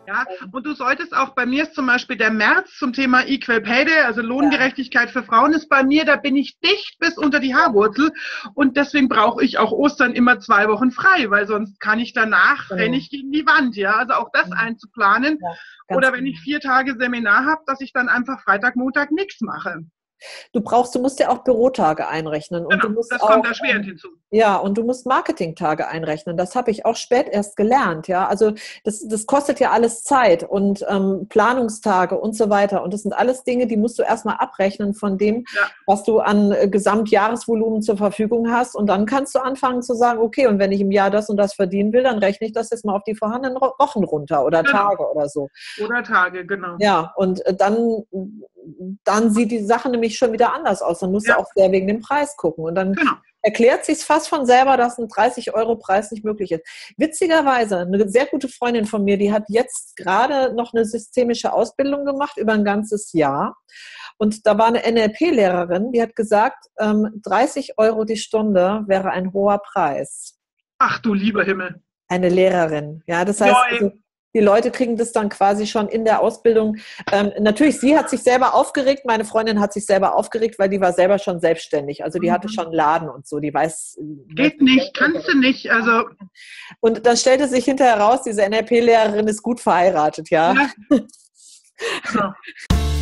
Ja, und du solltest auch, bei mir ist zum Beispiel der März zum Thema Equal Pay Day, also Lohngerechtigkeit für Frauen ist bei mir, da bin ich dicht bis unter die Haarwurzel und deswegen brauche ich auch Ostern immer 2 Wochen frei, weil sonst kann ich danach, renne ich gegen die Wand, ja, also auch das einzuplanen. Oder wenn ich 4 Tage Seminar habe, dass ich dann einfach Freitag, Montag nichts mache. Du musst ja auch Bürotage einrechnen. Und Genau, du musst das auch, kommt erschwerend hinzu. ja, und du musst Marketingtage einrechnen. Das habe ich auch spät erst gelernt, ja. Also das kostet ja alles Zeit und Planungstage und so weiter. Und das sind alles Dinge, die musst du erstmal abrechnen von dem, was du an Gesamtjahresvolumen zur Verfügung hast. Und dann kannst du anfangen zu sagen, okay, und wenn ich im Jahr das und das verdienen will, dann rechne ich das jetzt mal auf die vorhandenen Wochen runter oder Tage oder so. Oder Tage, genau. Ja, und dann sieht die Sache nämlich schon wieder anders aus. Dann musst du auch sehr wegen dem Preis gucken. Und dann erklärt sich fast von selber, dass ein 30-Euro-Preis nicht möglich ist. Witzigerweise, eine sehr gute Freundin von mir, die hat jetzt gerade noch eine systemische Ausbildung gemacht über ein ganzes Jahr. Und da war eine NLP-Lehrerin, die hat gesagt, 30 Euro die Stunde wäre ein hoher Preis. Ach du lieber Himmel. Eine Lehrerin, ja, das heißt, also, die Leute kriegen das dann quasi schon in der Ausbildung. Natürlich, sie hat sich selber aufgeregt, meine Freundin hat sich selber aufgeregt, weil die war selber schon selbstständig. Also die hatte schon einen Laden und so, die weiß... Geht nicht, kannst du nicht. Also. Und dann stellte sich hinterher raus, diese NLP-Lehrerin ist gut verheiratet, ja. Genau.